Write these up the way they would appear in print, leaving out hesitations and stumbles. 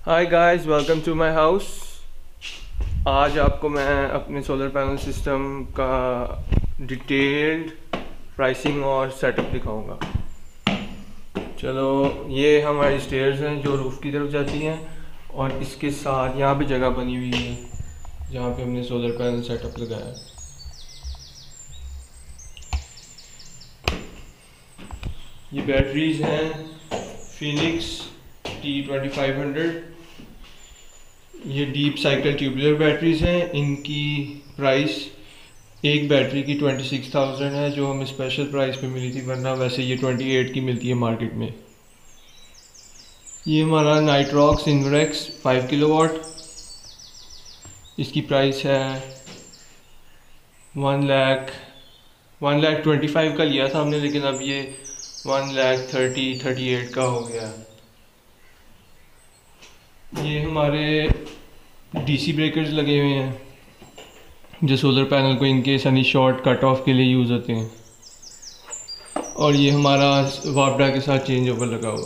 Hi guys, welcome to my house. आज आपको मैं अपने सोलर पैनल सिस्टम का डिटेल्ड प्राइसिंग और सेटअप दिखाऊंगा। चलो, ये हमारी स्टेयर्स हैं जो रूफ़ की तरफ जाती हैं और इसके साथ यहाँ पे जगह बनी हुई है जहाँ पे हमने सोलर पैनल सेटअप लगाया है। ये बैटरीज हैं फिनिक्स T2500। ये डीप साइकिल ट्यूबुलर बैटरीज हैं। इनकी प्राइस एक बैटरी की 26,000 है, जो हमें स्पेशल प्राइस पे मिली थी, वरना वैसे ये 28 की मिलती है मार्केट में। ये हमारा नाइट्रॉक्स इन्वरेक्स 5 किलोवाट। इसकी प्राइस है 1,25,000 का लिया था हमने, लेकिन अब ये 1,30,38 का हो गया। ये हमारे डीसी ब्रेकर्स लगे हुए हैं जो सोलर पैनल को इनके सनी शॉर्ट कट ऑफ के लिए यूज़ होते हैं। और ये हमारा वापडा के साथ चेंज ओवर लगा हुआ।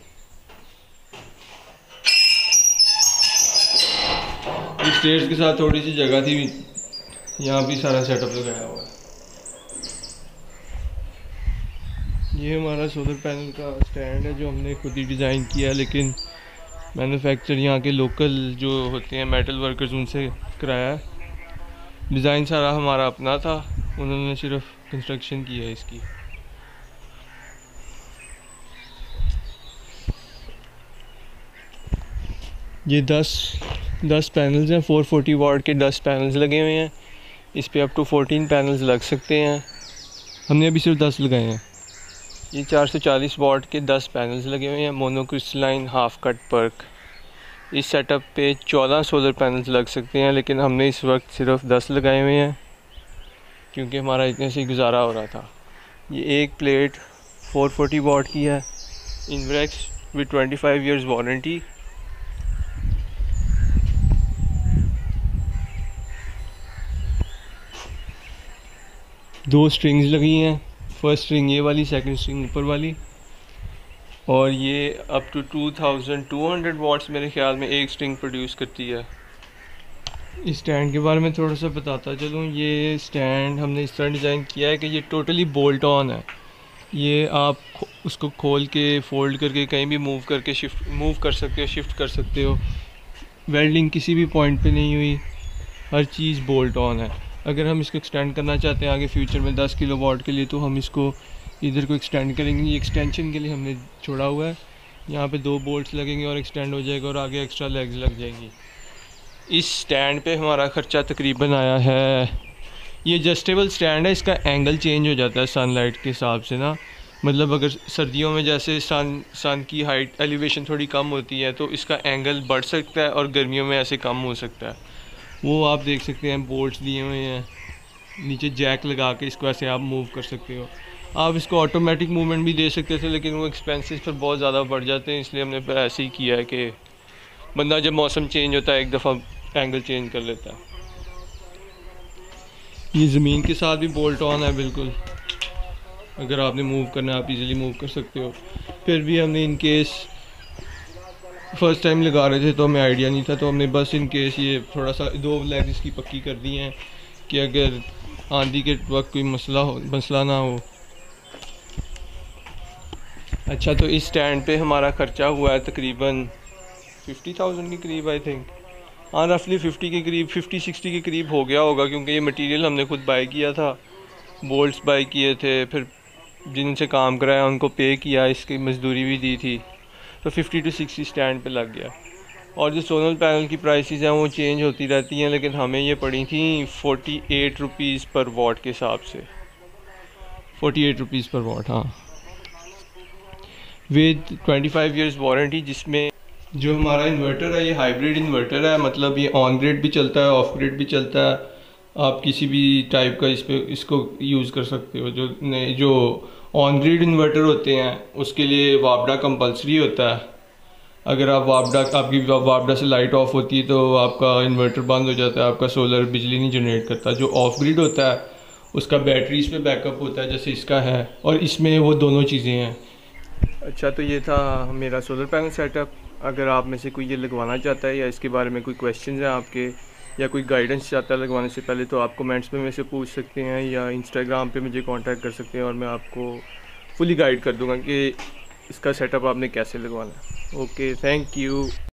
इस स्टेयर्स के साथ थोड़ी सी जगह थी, यहाँ भी सारा सेटअप लगाया हुआ है। ये हमारा सोलर पैनल का स्टैंड है जो हमने खुद ही डिज़ाइन किया है, लेकिन मैन्युफैक्चर यहाँ के लोकल जो होते हैं मेटल वर्कर्स उनसे कराया है। डिज़ाइन सारा हमारा अपना था, उन्होंने सिर्फ कंस्ट्रक्शन की है इसकी। ये 10 पैनल्स हैं, 440 वाट के 10 पैनल्स लगे हुए हैं। इस पे अप टू 14 पैनल्स लग सकते हैं। हमने अभी सिर्फ 10 लगाए हैं। ये 440 वाट के 10 पैनल्स लगे हुए हैं, मोनोक्रिस्टलाइन हाफ कट पर्क। इस सेटअप पे 14 सोलर पैनल्स लग सकते हैं, लेकिन हमने इस वक्त सिर्फ 10 लगाए हुए हैं क्योंकि हमारा इतने से गुजारा हो रहा था। ये एक प्लेट 440 वाट की है, इन्वरेक्स विद 25 ईयर्स वारंटी। दो स्ट्रिंग्स लगी हैं, फर्स्ट स्ट्रिंग ये वाली, सेकंड स्ट्रिंग ऊपर वाली। और ये अप टू 2200 वाट्स मेरे ख्याल में एक स्ट्रिंग प्रोड्यूस करती है। इस स्टैंड के बारे में थोड़ा सा बताता चलूँ। ये स्टैंड हमने इस तरह डिज़ाइन किया है कि ये टोटली बोल्ट ऑन है। ये आप उसको खोल के फोल्ड करके कहीं भी मूव करके मूव कर सकते हो, शिफ्ट कर सकते हो। वेल्डिंग किसी भी पॉइंट पे नहीं हुई, हर चीज़ बोल्ट ऑन है। अगर हम इसको एक्सटेंड करना चाहते हैं आगे फ्यूचर में 10 किलोवाट के लिए, तो हम इसको इधर को एक्सटेंड करेंगे। ये एक्सटेंशन के लिए हमने छोड़ा हुआ है। यहाँ पे 2 बोल्ट्स लगेंगे और एक्सटेंड हो जाएगा और आगे एक्स्ट्रा लेग्स लग जाएंगी। इस स्टैंड पे हमारा ख़र्चा तकरीबन आया है, ये एडजस्टेबल स्टैंड है, इसका एंगल चेंज हो जाता है सनलाइट के हिसाब से ना। मतलब अगर सर्दियों में जैसे सन की हाइट एलिवेशन थोड़ी कम होती है तो इसका एंगल बढ़ सकता है, और गर्मियों में ऐसे कम हो सकता है। वो आप देख सकते हैं, बोल्ट्स दिए हुए हैं, नीचे जैक लगा के इसको ऐसे आप मूव कर सकते हो। आप इसको ऑटोमेटिक मूवमेंट भी दे सकते थे, लेकिन वो एक्सपेंसेस पर बहुत ज़्यादा बढ़ जाते हैं, इसलिए हमने ऐसे ही किया है कि बंदा जब मौसम चेंज होता है एक दफ़ा एंगल चेंज कर लेता है। ये ज़मीन के साथ भी बोल्ट ऑन है बिल्कुल, अगर आपने मूव करना है आप इजीली मूव कर सकते हो। फिर भी हमने इन केस फर्स्ट टाइम लगा रहे थे तो हमें आइडिया नहीं था, तो हमने बस इन केस ये थोड़ा सा 2 लेग्स इसकी पक्की कर दी हैं कि अगर आंधी के वक्त कोई मसला ना हो। अच्छा, तो इस स्टैंड पे हमारा ख़र्चा हुआ है तकरीबन 50,000 के करीब, आई थिंक। हाँ, रफली 50 के करीब, 50-60 के करीब हो गया होगा, क्योंकि ये मटेरियल हमने खुद बाय किया था, बोल्ट्स बाय किए थे, फिर जिनसे काम कराया उनको पे किया, इसकी मजदूरी भी दी थी, तो 50 to 60 स्टैंड पे लग गया। और जो सोलर पैनल की प्राइसेस हैं वो चेंज होती रहती हैं, लेकिन हमें ये पड़ी थी 48 रुपीज़ पर वाट के हिसाब से। 48 रुपीज़ पर वाट, हाँ, विद 25 ईयर्स वारंटी। जिसमें जो हमारा इन्वर्टर है ये हाइब्रिड इन्वर्टर है, मतलब ये ऑन ग्रिड भी चलता है, ऑफ ग्रिड भी चलता है। आप किसी भी टाइप का इसको यूज़ कर सकते हो। जो ऑन ग्रिड इन्वर्टर होते हैं उसके लिए वापडा कंपलसरी होता है। अगर आप आपकी वापडा से लाइट ऑफ होती है तो आपका इन्वर्टर बंद हो जाता है, आपका सोलर बिजली नहीं जनरेट करता। जो ऑफ ग्रिड होता है उसका बैटरीज पे बैकअप होता है, जैसे इसका है, और इसमें वो दोनों चीज़ें हैं। अच्छा, तो ये था मेरा सोलर पैनल सेटअप। अगर आप में से कोई ये लगवाना चाहता है या इसके बारे में कोई क्वेश्चन है आपके या कोई गाइडेंस चाहता है लगवाने से पहले, तो आप कमेंट्स में मेरे से पूछ सकते हैं या इंस्टाग्राम पे मुझे कांटेक्ट कर सकते हैं और मैं आपको फुली गाइड कर दूंगा कि इसका सेटअप आपने कैसे लगवाना है। Okay, thank you.